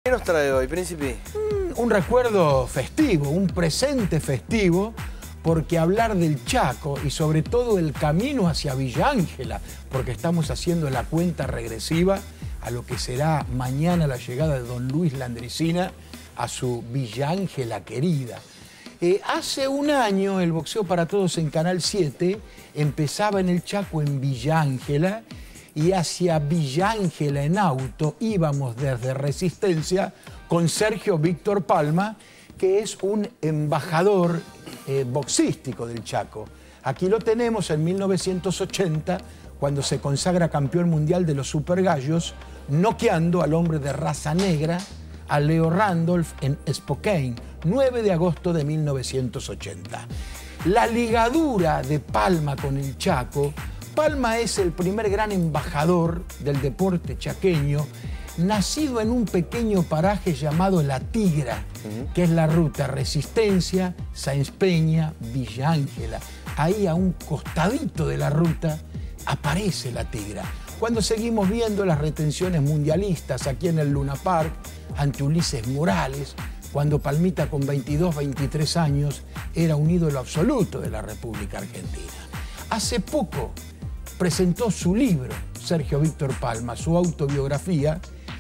¿Qué nos trae hoy, Príncipe? Un recuerdo festivo, un presente festivo, porque hablar del Chaco y sobre todo el camino hacia Villa Ángela, porque estamos haciendo la cuenta regresiva a lo que será mañana la llegada de don Luis Landricina a su Villa Ángela querida. Hace un año el Boxeo para Todos en Canal 7 empezaba en el Chaco en Villa Ángela, y hacia Villa Ángela en auto íbamos desde Resistencia con Sergio Víctor Palma, que es un embajador boxístico del Chaco. Aquí lo tenemos en 1980, cuando se consagra campeón mundial de los Super Gallos, noqueando al hombre de raza negra, a Leo Randolph, en Spokane, 9 de agosto de 1980. La ligadura de Palma con el Chaco. Palma es el primer gran embajador del deporte chaqueño, nacido en un pequeño paraje llamado La Tigra, que es la ruta Resistencia, Sáenz Peña, Villa Ángela. Ahí a un costadito de la ruta aparece La Tigra. Cuando seguimos viendo las retenciones mundialistas aquí en el Luna Park, ante Ulises Morales, cuando Palmita con 22, 23 años era un ídolo absoluto de la República Argentina. Hace poco presentó su libro, Sergio Víctor Palma, su autobiografía,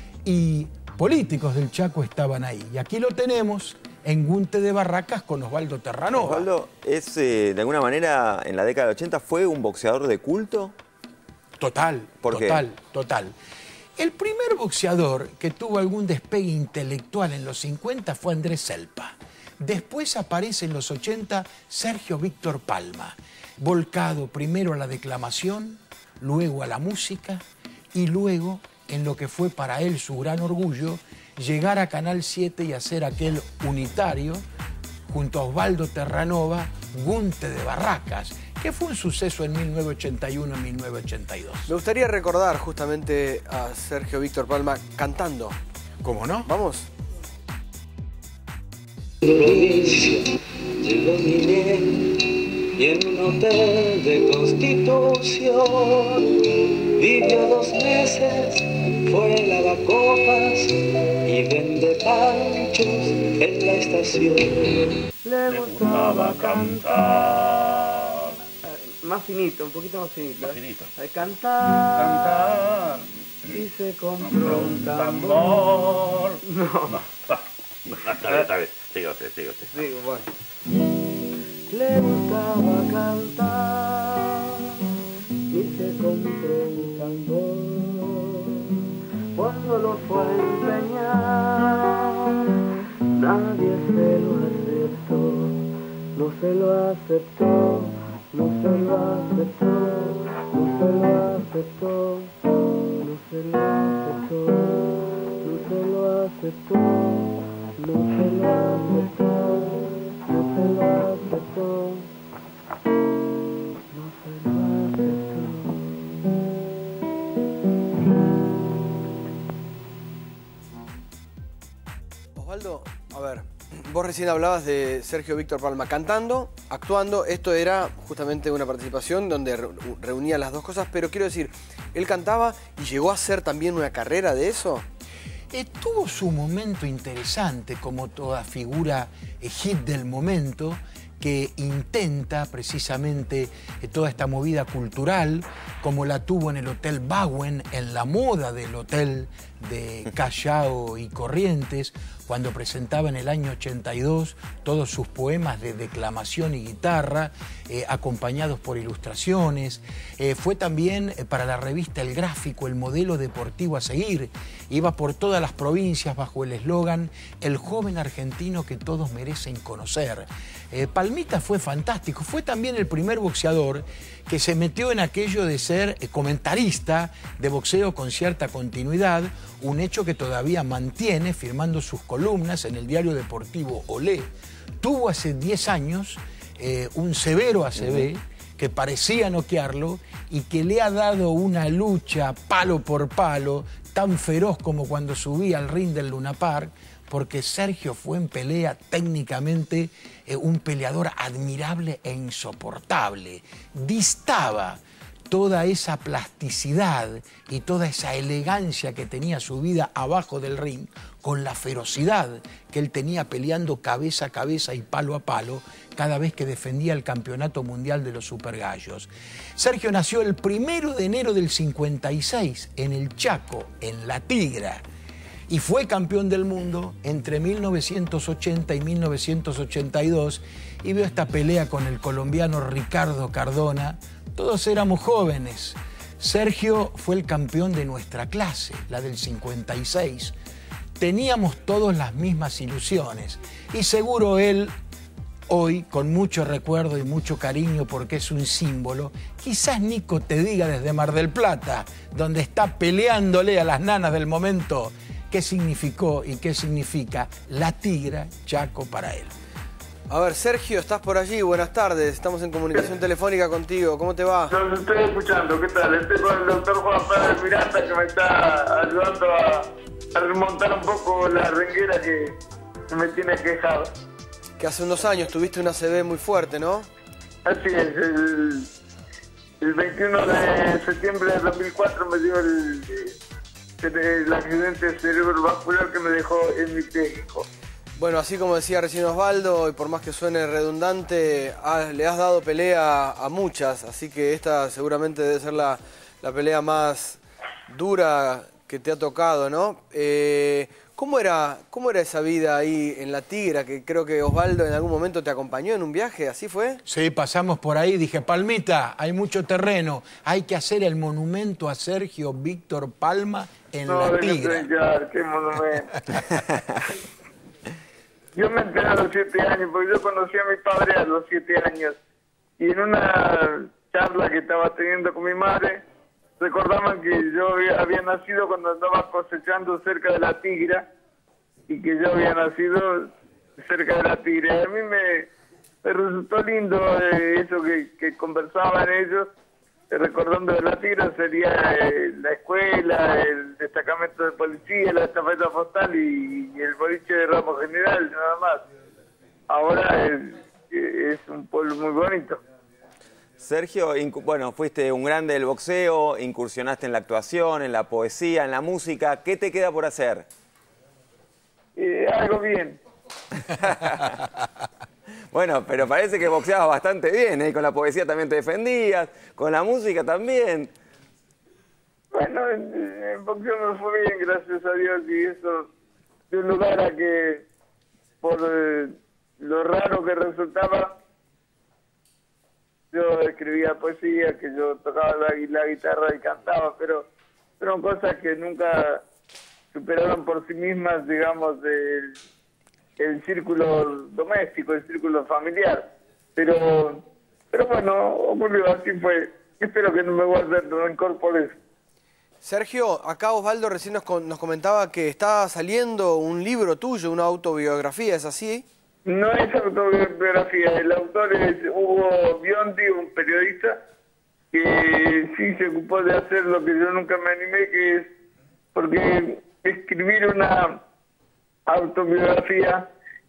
y políticos del Chaco estaban ahí. Y aquí lo tenemos en Gunte de Barracas con Osvaldo Terranova. Osvaldo, es, de alguna manera, en la década del 80, ¿fue un boxeador de culto? Total, total. El primer boxeador que tuvo algún despegue intelectual en los 50 fue Andrés Celpa. Después aparece en los 80 Sergio Víctor Palma, volcado primero a la declamación, luego a la música y luego en lo que fue para él su gran orgullo, llegar a Canal 7 y hacer aquel unitario junto a Osvaldo Terranova, Gunte de Barracas, que fue un suceso en 1981 y 1982. Me gustaría recordar justamente a Sergio Víctor Palma cantando. ¿Cómo no? Vamos. Provincia, llegó mi niñez y en un hotel de Constitución vivió 2 meses, fue lavacopas y vende panchos en la estación. Le gustaba cantar. Más finito, un poquito más finito. Más finito. Cantar. Y se compró un tambor. No. Está bien. Siga usted. Sí, bueno. Le gustaba cantar y se compró un tambor. Cuando lo fue a empeñar, nadie se lo aceptó. No se lo aceptó, no se lo aceptó, no se lo aceptó, no se lo aceptó, no se lo aceptó, no se lo aceptó. No se lo aceptó, no se lo aceptó. Osvaldo, a ver, vos recién hablabas de Sergio Víctor Palma cantando, actuando. Esto era justamente una participación donde reunía las dos cosas, pero quiero decir, él cantaba y llegó a hacer también una carrera de eso. Tuvo su momento interesante, como toda figura hit del momento, que intenta precisamente toda esta movida cultural, como la tuvo en el Hotel Bauen, en la moda del hotel de Callao y Corrientes, cuando presentaba en el año 82 todos sus poemas de declamación y guitarra, acompañados por ilustraciones. Fue también para la revista El Gráfico el modelo deportivo a seguir. Iba por todas las provincias bajo el eslogan "El joven argentino que todos merecen conocer". Palmita fue fantástico. Fue también el primer boxeador que se metió en aquello de ser comentarista de boxeo con cierta continuidad, un hecho que todavía mantiene firmando sus columnas en el diario deportivo Olé. Tuvo hace 10 años un severo ACV que parecía noquearlo y que le ha dado una lucha palo por palo tan feroz como cuando subía al ring del Luna Park, porque Sergio fue en pelea técnicamente un peleador admirable e insoportable. Distaba toda esa plasticidad y toda esa elegancia que tenía su vida abajo del ring, con la ferocidad que él tenía peleando cabeza a cabeza y palo a palo cada vez que defendía el campeonato mundial de los supergallos. Sergio nació el 1 de enero del 56 en el Chaco, en La Tigra, y fue campeón del mundo entre 1980 y 1982 y vio esta pelea con el colombiano Ricardo Cardona. Todos éramos jóvenes. Sergio fue el campeón de nuestra clase, la del 56. Teníamos todos las mismas ilusiones y seguro él, hoy, con mucho recuerdo y mucho cariño porque es un símbolo, quizás Nico te diga desde Mar del Plata, donde está peleándole a las nanas del momento, qué significó y qué significa La Tigra Chaco para él. A ver, Sergio, estás por allí, buenas tardes, estamos en comunicación telefónica contigo, ¿cómo te va? Los estoy escuchando, ¿qué tal? Estoy con el doctor Juan Pérez Miranda que me está ayudando a remontar un poco la renguera que me tiene quejado. Que hace unos años tuviste una ACV muy fuerte, ¿no? Así es, el 21 de septiembre de 2004 me dio el accidente cerebrovascular que me dejó hemipléjico. Bueno, así como decía recién Osvaldo, y por más que suene redundante, le has dado pelea a muchas, así que esta seguramente debe ser la pelea más dura que te ha tocado, ¿no? ¿Cómo era esa vida ahí en La Tigra? Que creo que Osvaldo en algún momento te acompañó en un viaje, ¿así fue? Sí, pasamos por ahí, dije, Palmita, hay mucho terreno, hay que hacer el monumento a Sergio Víctor Palma en La Tigra. ¡Qué monumento! Yo me enteré a los 7 años, porque yo conocí a mi padre a los 7 años. Y en una charla que estaba teniendo con mi madre, recordaban que yo había nacido cuando andaba cosechando cerca de La Tigra, y que yo había nacido cerca de La Tigra. Y a mí me resultó lindo eso que conversaban ellos, recordando de La Tigra, sería la escuela, el destacamento de policía, la estafeta postal y el boliche de ramo general, nada más. Ahora es un pueblo muy bonito. Sergio, bueno, fuiste un grande del boxeo, incursionaste en la actuación, en la poesía, en la música. ¿Qué te queda por hacer? Algo bien. Bueno, pero parece que boxeabas bastante bien, ¿eh? Con la poesía también te defendías, con la música también. Bueno, en boxeo me fue bien, gracias a Dios, y eso de un lugar a que, por lo raro que resultaba, yo escribía poesía, que yo tocaba la guitarra y cantaba, pero fueron cosas que nunca superaron por sí mismas, digamos, el círculo doméstico, el círculo familiar. Pero bueno, ocurrió, así fue. Espero que no me guarden rencor por eso. Sergio, acá Osvaldo recién nos comentaba que está saliendo un libro tuyo, una autobiografía, ¿es así? No es autobiografía, el autor es Hugo Biondi, un periodista, que sí se ocupó de hacer lo que yo nunca me animé, que es porque escribir una autobiografía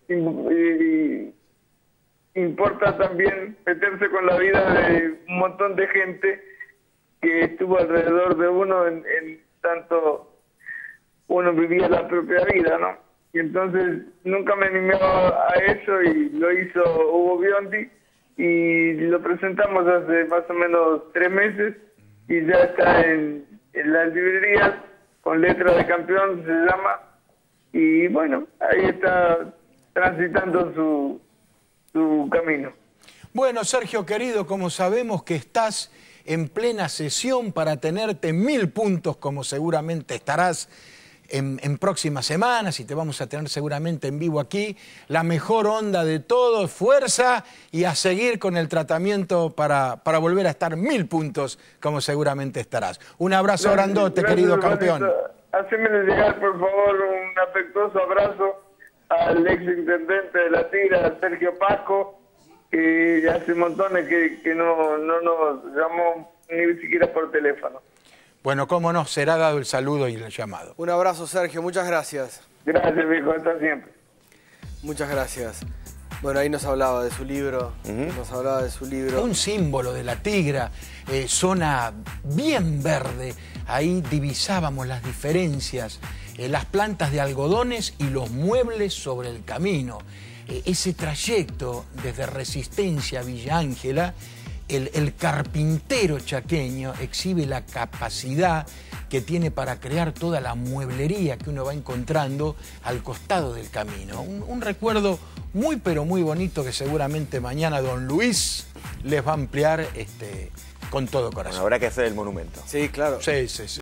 importa también meterse con la vida de un montón de gente que estuvo alrededor de uno en tanto uno vivía la propia vida, ¿no? Y entonces nunca me animé a eso y lo hizo Hugo Biondi y lo presentamos hace más o menos 3 meses y ya está en las librerías con letra de campeón, se llama. Y bueno, ahí está transitando su camino. Bueno, Sergio querido, como sabemos que estás en plena sesión para tenerte 1000 puntos, como seguramente estarás en próximas semanas, y te vamos a tener seguramente en vivo aquí, la mejor onda de todo, fuerza y a seguir con el tratamiento para volver a estar 1000 puntos, como seguramente estarás. Un abrazo grandote, querido campeón. Hacémele llegar, por favor, un afectuoso abrazo al ex intendente de La Tigra, Sergio Pasco, que hace montones que no nos llamó ni siquiera por teléfono. Bueno, cómo no, será dado el saludo y el llamado. Un abrazo, Sergio, muchas gracias. Gracias, viejo, hasta siempre. Muchas gracias. Bueno, ahí nos hablaba de su libro, Un símbolo de la Tigra, zona bien verde. Ahí divisábamos las diferencias, las plantas de algodones y los muebles sobre el camino. Ese trayecto desde Resistencia a Villa Ángela, el carpintero chaqueño exhibe la capacidad que tiene para crear toda la mueblería que uno va encontrando al costado del camino. Un recuerdo muy pero muy bonito que seguramente mañana don Luis les va a ampliar con todo corazón. Bueno, habrá que hacer el monumento. Sí, claro. Sí, sí, sí.